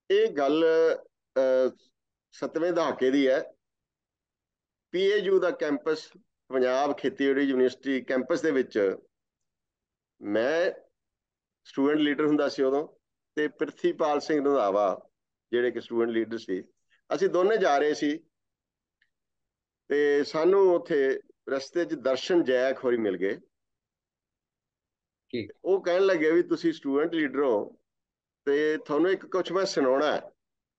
ਇਹ ਗੱਲ 7ਵੇਂ ਦਹਾਕੇ ਦੀ ਹੈ। PAU ਦਾ ਕੈਂਪਸ, ਪੰਜਾਬ ਖੇਤੀਬਾੜੀ ਯੂਨੀਵਰਸਿਟੀ ਕੈਂਪਸ ਦੇ ਵਿੱਚ ਮੈਂ ਸਟੂਡੈਂਟ ਲੀਡਰ ਹੁੰਦਾ ਸੀ ਉਦੋਂ, ਤੇ ਪ੍ਰਿਥੀਪਾਲ ਸਿੰਘ ਰੰਧਾਵਾ ਜਿਹੜੇ ਕਿ ਸਟੂਡੈਂਟ ਲੀਡਰ ਸੀ। ਅਸੀਂ ਦੋਨੇ ਜਾ ਰਹੇ ਸੀ ਤੇ ਸਾਨੂੰ ਉੱਥੇ ਰਸਤੇ 'ਚ ਦਰਸ਼ਨ ਜੈਕ ਹੋਰੀ ਮਿਲ ਗਏ। ਉਹ ਕਹਿਣ ਲੱਗੇ ਵੀ ਤੁਸੀਂ ਸਟੂਡੈਂਟ ਲੀਡਰ ਹੋ ਤੇ ਤੁਹਾਨੂੰ ਇੱਕ ਕੁਛ ਮੈਂ ਸੁਣਾਉਣਾ ਹੈ।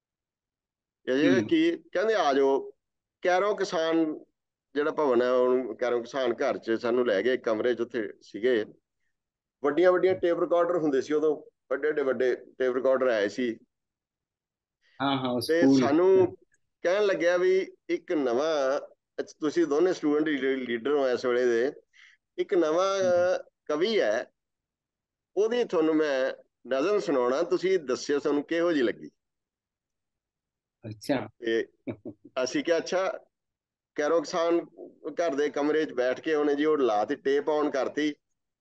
ਇਹ ਕੀ ਕਹਿੰਦੇ, ਆ ਜਾਓ। ਕੈਰੋਂ ਕਿਸਾਨ ਜਿਹੜਾ ਭਵਨ ਹੈ, ਉਹਨੂੰ ਕੈਰੋਂ ਕਿਸਾਨ ਘਰ 'ਚ ਸਾਨੂੰ ਲੈ ਗਏ, ਕਮਰੇ 'ਚ ਉੱਥੇ ਸੀਗੇ। ਵੱਡੀਆਂ ਵੱਡੀਆਂ ਟੇਪ ਰਿਕਾਰਡਰ ਹੁੰਦੇ ਸੀ ਉਦੋਂ, ਵੱਡੇ ਵੱਡੇ ਵੱਡੇ ਟੇਪ ਰਿਕਾਰਡਰ ਆਏ ਸੀ। हाँ हाँ ਤੇ स्कूल। ਸਾਨੂੰ ਕਹਿਣ ਲੱਗਿਆ ਵੀ ਇੱਕ ਨਵਾਂ, ਤੁਸੀਂ ਦੋਨੇ ਸਟੂਡੈਂਟ ਲੀਡਰ ਹੋ ਇਸ ਵੇਲੇ ਦੇ, ਇੱਕ ਨਵਾਂ ਕਵੀ ਹੈ, ਉਹਦੀ ਤੁਹਾਨੂੰ ਮੈਂ ਨਜ਼ਮ ਸੁਣਾਉਣਾ, ਤੁਸੀਂ ਦੱਸਿਓ ਤੁਹਾਨੂੰ ਕਿਹੋ ਜਿਹੀ ਲੱਗੀ। अच्छा। ਤੇ ਅਸੀਂ ਕਿਹਾ ਅੱਛਾ। ਕੈਰੋਂ ਕਿਸਾਨ ਘਰ ਦੇ ਕਮਰੇ 'ਚ ਬੈਠ ਕੇ ਉਹਨੇ ਜੀ ਉਹ ਲਾਤੀ, ਟੇਪ ਔਨ ਕਰਤੀ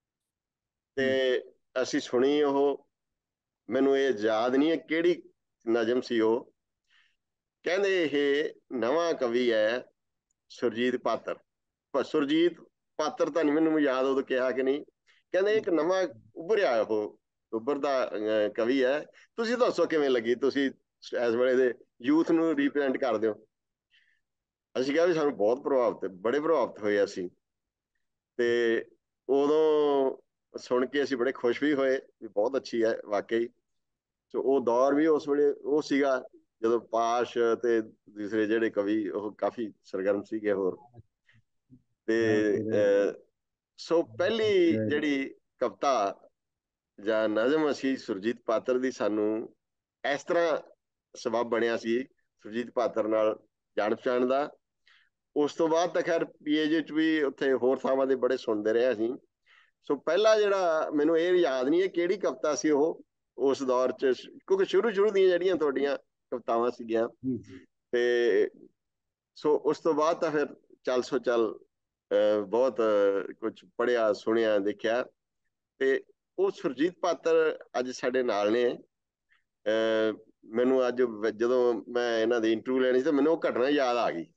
ਤੇ ਅਸੀਂ ਸੁਣੀ। ਉਹ ਮੈਨੂੰ ਇਹ ਯਾਦ ਨਹੀਂ ਹੈ ਕਿਹੜੀ ਨਜ਼ਮ ਸੀ ਉਹ। ਕਹਿੰਦੇ ਇਹ ਨਵਾਂ ਕਵੀ ਹੈ ਸੁਰਜੀਤ ਪਾਤਰ, ਪਰ ਸੁਰਜੀਤ ਪਾਤਰ ਤਾਂ ਨਹੀਂ ਮੈਨੂੰ ਯਾਦ ਉਦੋਂ ਕਿਹਾ ਕਿ ਨਹੀਂ। ਕਹਿੰਦੇ ਇੱਕ ਨਵਾਂ ਉੱਭਰਿਆ ਉਹ ਉੱਭਰਦਾ ਕਵੀ ਹੈ, ਤੁਸੀਂ ਦੱਸੋ ਕਿਵੇਂ ਲੱਗੀ, ਤੁਸੀਂ ਇਸ ਵੇਲੇ ਦੇ ਯੂਥ ਨੂੰ ਰਿਪਰੈਜ਼ੈਂਟ ਕਰਦੇ ਹੋ। ਅਸੀਂ ਕਿਹਾ ਵੀ ਸਾਨੂੰ ਬਹੁਤ ਪ੍ਰਭਾਵਿਤ, ਬੜੇ ਪ੍ਰਭਾਵਿਤ ਹੋਏ ਅਸੀਂ। ਤੇ ਉਦੋਂ ਸੁਣ ਕੇ ਅਸੀਂ ਬੜੇ ਖੁਸ਼ ਵੀ ਹੋਏ ਵੀ ਬਹੁਤ ਅੱਛੀ ਹੈ ਵਾਕਈ। ਸੋ ਉਹ ਦੌਰ ਵੀ ਉਸ ਵੇਲੇ ਉਹ ਸੀਗਾ ਜਦੋਂ ਪਾਸ਼ ਤੇ ਦੂਸਰੇ ਜਿਹੜੇ ਕਵੀ ਉਹ ਕਾਫੀ ਸਰਗਰਮ ਸੀਗੇ ਹੋਰ। ਤੇ ਸੋ ਪਹਿਲੀ ਜਿਹੜੀ ਕਵਿਤਾ ਜਾਂ ਨਜ਼ਮ ਅਸੀਂ ਸੁਰਜੀਤ ਪਾਤਰ ਦੀ, ਸਾਨੂੰ ਇਸ ਤਰ੍ਹਾਂ ਸਬੱਬ ਬਣਿਆ ਸੀ ਸੁਰਜੀਤ ਪਾਤਰ ਨਾਲ ਜਾਣ ਪਛਾਣ ਦਾ। ਉਸ ਤੋਂ ਬਾਅਦ ਤਾਂ ਖੈਰ PAU 'ਚ ਵੀ ਉੱਥੇ ਹੋਰ ਥਾਵਾਂ ਦੇ ਬੜੇ ਸੁਣਦੇ ਰਹੇ ਅਸੀਂ। ਸੋ ਪਹਿਲਾ ਜਿਹੜਾ ਮੈਨੂੰ ਇਹ ਯਾਦ ਨਹੀਂ ਹੈ ਕਿਹੜੀ ਕਵਿਤਾ ਸੀ ਉਹ ਉਸ ਦੌਰ 'ਚ, ਕਿਉਂਕਿ ਸ਼ੁਰੂ ਸ਼ੁਰੂ ਦੀਆਂ ਜਿਹੜੀਆਂ ਤੁਹਾਡੀਆਂ ਕਵਿਤਾਵਾਂ ਸੀਗੀਆਂ। ਤੇ ਸੋ ਉਸ ਤੋਂ ਬਾਅਦ ਤਾਂ ਫਿਰ ਚੱਲ ਸੋ ਚੱਲ ਬਹੁਤ ਕੁਝ ਪੜ੍ਹਿਆ, ਸੁਣਿਆ, ਦੇਖਿਆ। ਤੇ ਉਹ ਸੁਰਜੀਤ ਪਾਤਰ ਅੱਜ ਸਾਡੇ ਨਾਲ ਨੇ। ਮੈਨੂੰ ਅੱਜ ਜਦੋਂ ਮੈਂ ਇਹਨਾਂ ਦੀ ਇੰਟਰਵਿਊ ਲੈਣੀ ਸੀ ਤਾਂ ਮੈਨੂੰ ਉਹ ਘਟਨਾ ਯਾਦ ਆ ਗਈ।